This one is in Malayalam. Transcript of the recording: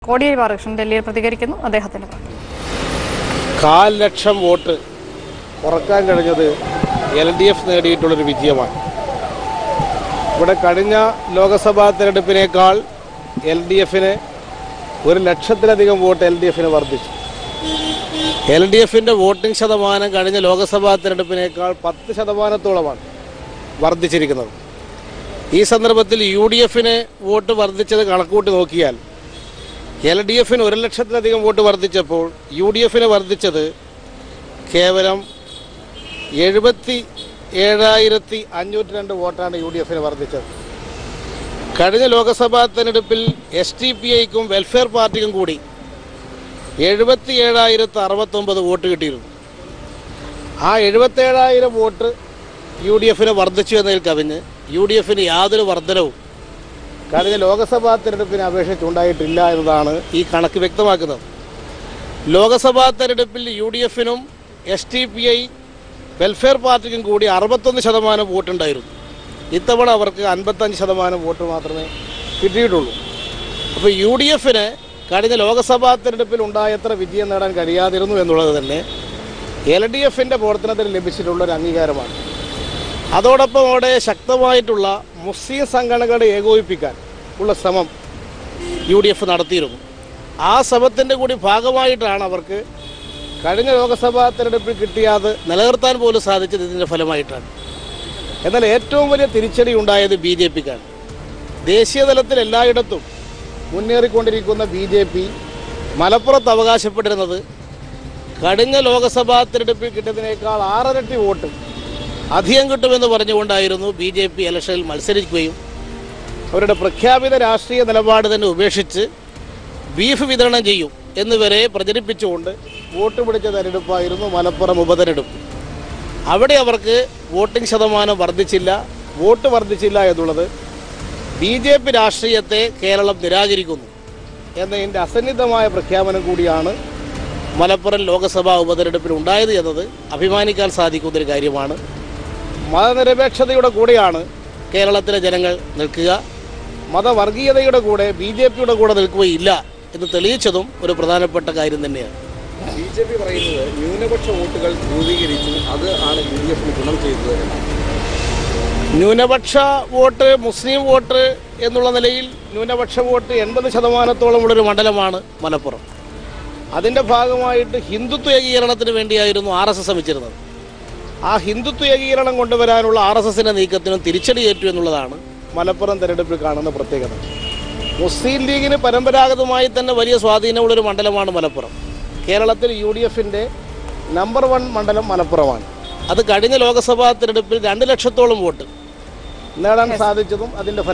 Kodiyeri Balakrishnan Delhi പ്രതികരിക്കുന്നു അദ്ദേഹത്തിന്റെ കാൽ ലക്ഷം വോട്ട് കുറക്കാൻ കഴിഞ്ഞത് എൽഡിഎഫ് നേടിയിട്ടുള്ള ഒരു വിജയമാണ്. ഇവിടെ കഴിഞ്ഞ ലോക്സഭാ തെരഞ്ഞെടുപ്പിനേക്കാൾ എൽഡിഎഫിന് 1 ലക്ഷത്തിലധികം വോട്ട് എൽഡിഎഫിന് വർദ്ധിച്ചു. എൽഡിഎഫിന്റെ വോട്ടിംഗ് ശതമാനം കഴിഞ്ഞ ലോക്സഭാ തെരഞ്ഞെടുപ്പിനേക്കാൾ 10% വർദ്ധിച്ചിരിക്കുന്നത്. ഈ സന്ദർഭത്തിൽ യുഡിഎഫിന് വോട്ട് വർദ്ധിച്ചത് കണക്കൂട്ടി നോക്കിയാൽ എൽഡിഎഫിന് 1 ലക്ഷത്തിലധികം വോട്ട് വർദ്ധിച്ചപ്പോൾ യുഡിഎഫിന് വർദ്ധിച്ചത് കേവലം 77,502 വോട്ടാണ് യുഡിഎഫിന് വർദ്ധിച്ചത്. കഴിഞ്ഞ ലോക്സഭാ തെരഞ്ഞെടുപ്പിൽ എസ്ഡിപിഐക്കും വെൽഫെയർ പാർട്ടിക്കും കൂടി 77,069 വോട്ട് കിട്ടിയിരുന്നു. ആ 77,000 വോട്ട് യുഡിഎഫിന് വർദ്ധിച്ചു എന്നതിൽ കവിഞ്ഞ് യുഡിഎഫിന് യാതൊരു വർധനവും കഴിഞ്ഞ ലോക്സഭാ തെരഞ്ഞെടുപ്പിനെ അപേക്ഷിച്ചുണ്ടായിട്ടില്ല എന്നതാണ് ഈ കണക്ക് വ്യക്തമാക്കുന്നത്. ലോക്സഭാ തെരഞ്ഞെടുപ്പിൽ യുഡിഎഫിനും എസ്ഡിപിഐ വെൽഫെയർ പാർട്ടിക്കും കൂടി 61% വോട്ടുണ്ടായിരുന്നു. ഇത്തവണ അവർക്ക് 55% വോട്ട് മാത്രമേ കിട്ടിയിട്ടുള്ളൂ. അപ്പോൾ യുഡിഎഫിന് കഴിഞ്ഞ ലോക്സഭാ തെരഞ്ഞെടുപ്പിൽ ഉണ്ടായത്ര വിജയം നേടാൻ കഴിയാതിരുന്നു എന്നുള്ളത് തന്നെ എൽഡിഎഫിൻ്റെ പ്രവർത്തനത്തിന് ലഭിച്ചിട്ടുള്ളൊരു അംഗീകാരമാണ്. അതോടൊപ്പം അവിടെ ശക്തമായിട്ടുള്ള മുസ്ലിം സംഘടനകളെ ഏകോപിപ്പിക്കാൻ ഉള്ള ശ്രമം യുഡിഎഫ് നടത്തിയിരുന്നു. ആ ശ്രമത്തിൻ്റെ കൂടി ഭാഗമായിട്ടാണ് അവർക്ക് കഴിഞ്ഞ ലോക്സഭാ തെരഞ്ഞെടുപ്പിൽ കിട്ടിയത് നിലനിർത്താൻ പോലും സാധിച്ചത് ഇതിൻ്റെ ഫലമായിട്ടാണ്. എന്നാൽ ഏറ്റവും വലിയ തിരിച്ചടി ഉണ്ടായത് ബി ജെ പിക്കാണ്. ദേശീയ തലത്തിൽ എല്ലായിടത്തും മുന്നേറിക്കൊണ്ടിരിക്കുന്ന ബി ജെ പി മലപ്പുറത്ത് അവകാശപ്പെട്ടിരുന്നത് കഴിഞ്ഞ ലോക്സഭാ തെരഞ്ഞെടുപ്പിൽ കിട്ടിയതിനേക്കാൾ 6 ഇരട്ടി വോട്ട് അധികം കിട്ടുമെന്ന് പറഞ്ഞുകൊണ്ടായിരുന്നു ബി ജെ പി ഇലക്ഷനിൽ മത്സരിക്കുകയും അവരുടെ പ്രഖ്യാപിത രാഷ്ട്രീയ നിലപാട് തന്നെ ഉപേക്ഷിച്ച് ബീഫ് വിതരണം ചെയ്യും എന്നിവരെ പ്രചരിപ്പിച്ചുകൊണ്ട് വോട്ട് പിടിച്ച തെരഞ്ഞെടുപ്പായിരുന്നു മലപ്പുറം ഉപതെരഞ്ഞെടുപ്പ്. അവിടെ അവർക്ക് വോട്ടിംഗ് ശതമാനം വർദ്ധിച്ചില്ല, വോട്ട് വർദ്ധിച്ചില്ല എന്നുള്ളത് ബി ജെ പി രാഷ്ട്രീയത്തെ കേരളം നിരാകരിക്കുന്നു എന്നതിൻ്റെ അസന്നിഗ്ധമായ പ്രഖ്യാപനം കൂടിയാണ് മലപ്പുറം ലോക്സഭാ ഉപതെരഞ്ഞെടുപ്പിൽ ഉണ്ടായത് എന്നത് അഭിമാനിക്കാൻ സാധിക്കുന്നൊരു കാര്യമാണ്. മതനിരപേക്ഷതയുടെ കൂടെയാണ് കേരളത്തിലെ ജനങ്ങൾ നിൽക്കുക. മതവർഗീയതയുടെ കൂടെ ബി ജെ പിയുടെ കൂടെ നിൽക്കുകയില്ല എന്ന് തെളിയിച്ചതും ഒരു പ്രധാനപ്പെട്ട കാര്യം തന്നെയാണ്. ബി ജെ പി പറയുന്നത് ന്യൂനപക്ഷ വോട്ടുകൾ രൂപീകരിച്ചു, അത് ആണ് യു ഡി എഫിന് ഗുണം ചെയ്തത്. ന്യൂനപക്ഷ വോട്ട്, മുസ്ലിം വോട്ട് എന്നുള്ള നിലയിൽ ന്യൂനപക്ഷ വോട്ട് 80% ഉള്ളൊരു മണ്ഡലമാണ് മലപ്പുറം. അതിൻ്റെ ഭാഗമായിട്ട് ഹിന്ദുത്വ ഏകീകരണത്തിന് വേണ്ടിയായിരുന്നു RSS ശ്രമിച്ചിരുന്നത്. ആ ഹിന്ദുത്വ ഏകീകരണം കൊണ്ടുവരാനുള്ള RSSന്റെ നീക്കത്തിനും തിരിച്ചടിയേറ്റു എന്നുള്ളതാണ് മലപ്പുറം തെരഞ്ഞെടുപ്പിൽ കാണുന്ന പ്രത്യേകത. മുസ്ലിം ലീഗിന് പരമ്പരാഗതമായി തന്നെ വലിയ സ്വാധീനമുള്ളൊരു മണ്ഡലമാണ് മലപ്പുറം. കേരളത്തിൽ UDFന്റെ നമ്പർ 1 മണ്ഡലം മലപ്പുറമാണ്. അത് കഴിഞ്ഞ ലോക്സഭാ തെരഞ്ഞെടുപ്പിൽ 2 ലക്ഷത്തോളം വോട്ട് നേടാൻ സാധിച്ചതും അതിൻ്റെ